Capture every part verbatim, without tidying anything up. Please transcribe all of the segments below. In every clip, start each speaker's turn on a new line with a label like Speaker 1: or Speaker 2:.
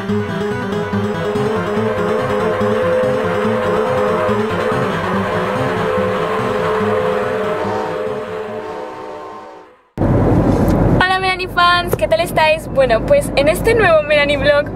Speaker 1: Hola Melanie fans, ¿qué tal estáis? Bueno, pues en este nuevo Melanie vlog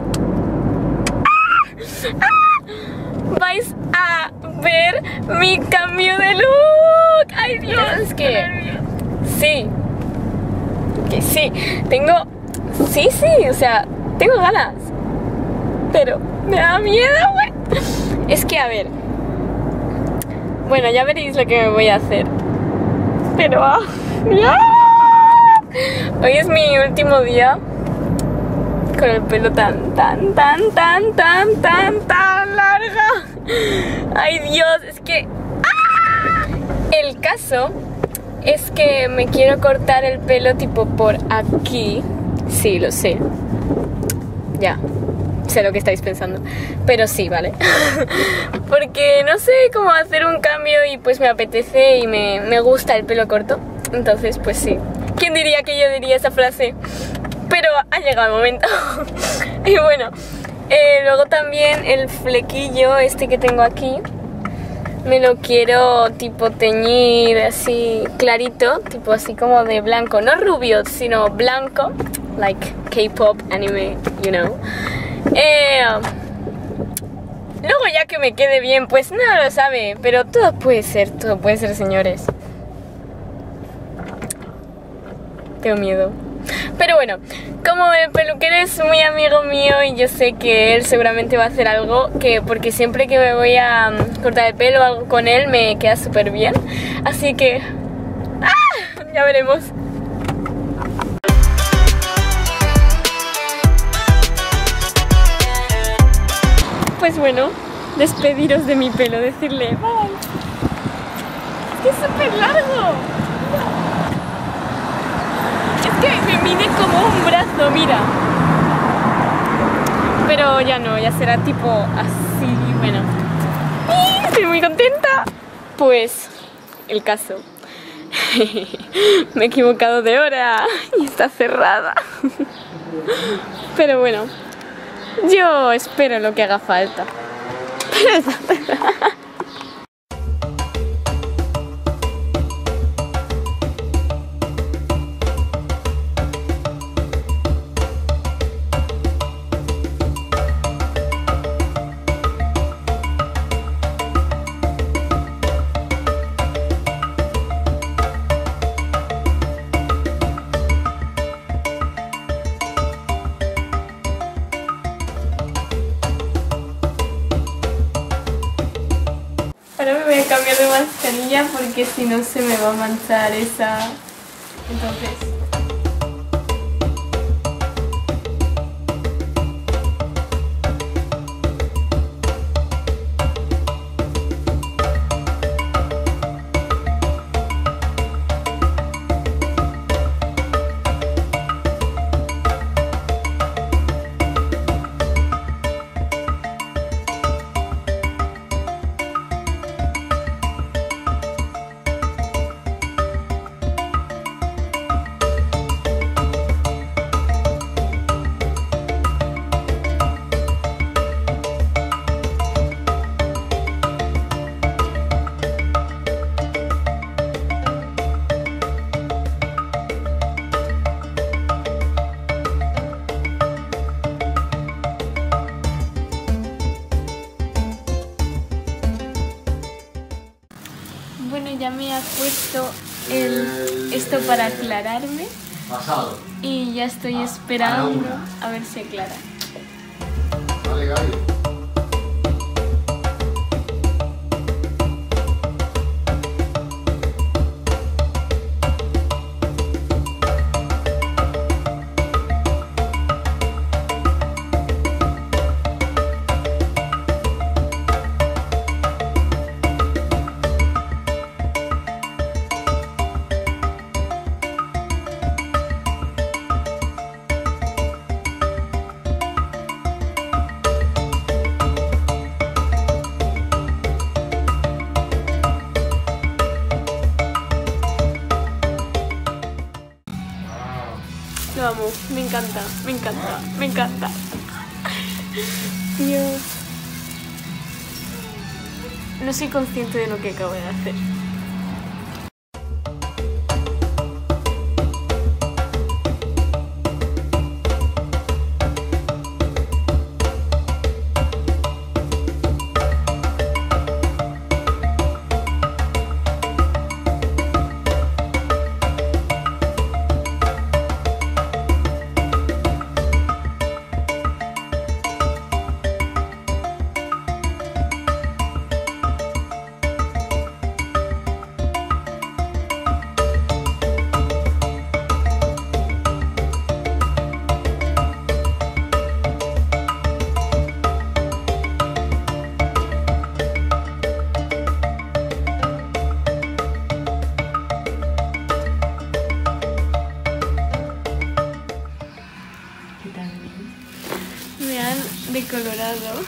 Speaker 1: vais a ver mi cambio de look. ¡Ay Dios!
Speaker 2: Es que...
Speaker 1: Sí, que sí, tengo... Sí, sí, o sea, tengo ganas, pero me da miedo, güey. Es que, a ver, bueno, ya veréis lo que me voy a hacer, pero... ¡ah! ¡Ah! Hoy es mi último día con el pelo tan, tan, tan, tan, tan, tan, tan larga. Ay Dios, es que... ¡ah! El caso es que me quiero cortar el pelo tipo por aquí. Sí, lo sé. Ya, sé lo que estáis pensando. Pero sí, ¿vale? Porque no sé cómo hacer un cambio y pues me apetece y me, me gusta el pelo corto. Entonces, pues sí. ¿Quién diría que yo diría esa frase? Pero ha llegado el momento. Y bueno, eh, luego también el flequillo este que tengo aquí me lo quiero tipo teñir así clarito, tipo así como de blanco, no rubio, sino blanco, like K-pop, anime, you know. Eh, luego ya que me quede bien, pues no lo sabe, pero todo puede ser, todo puede ser, señores. Tengo miedo. Pero bueno, como el peluquero es muy amigo mío y yo sé que él seguramente va a hacer algo, que porque siempre que me voy a cortar el pelo o algo con él me queda súper bien. Así que... ¡ah! Ya veremos. Pues bueno, despediros de mi pelo, decirle bye. Es que es súper largo. Es que me mide como un brazo, mira. Pero ya no, ya será tipo así, bueno. Estoy muy contenta. Pues, el caso. Me he equivocado de hora y está cerrada. Pero bueno, yo espero lo que haga falta. Pero está cerrada. Ahora me voy a cambiar de mascarilla porque si no se me va a manchar esa. Entonces... Bueno, ya me ha puesto el, esto para aclararme.
Speaker 3: Pasado.
Speaker 1: Y ya estoy esperando a ver si aclara.
Speaker 3: Vale, Gaby.
Speaker 1: Lo amo, me encanta, me encanta, me encanta. Dios. No soy consciente de lo que acabo de hacer. Me han decolorado.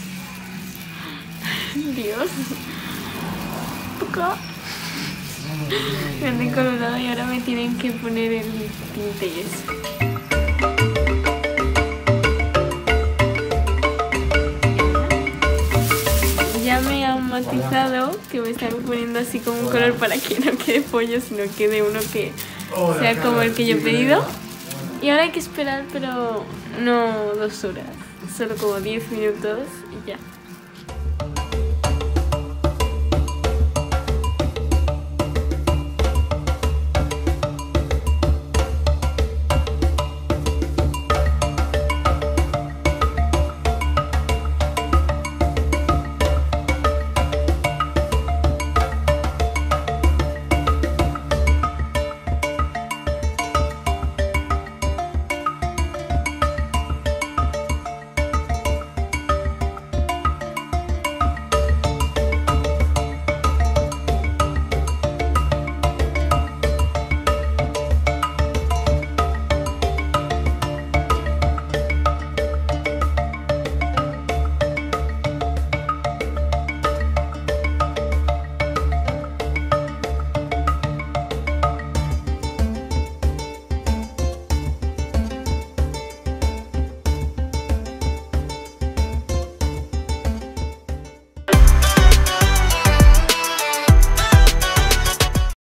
Speaker 1: Dios. Poco. Me han decolorado y ahora me tienen que poner el tinte y eso. Ya me han matizado, que me están poniendo así como un color para que no quede pollo, sino quede uno que sea como el que yo he pedido. Y ahora hay que esperar, pero no dos horas, solo como diez minutos y ya.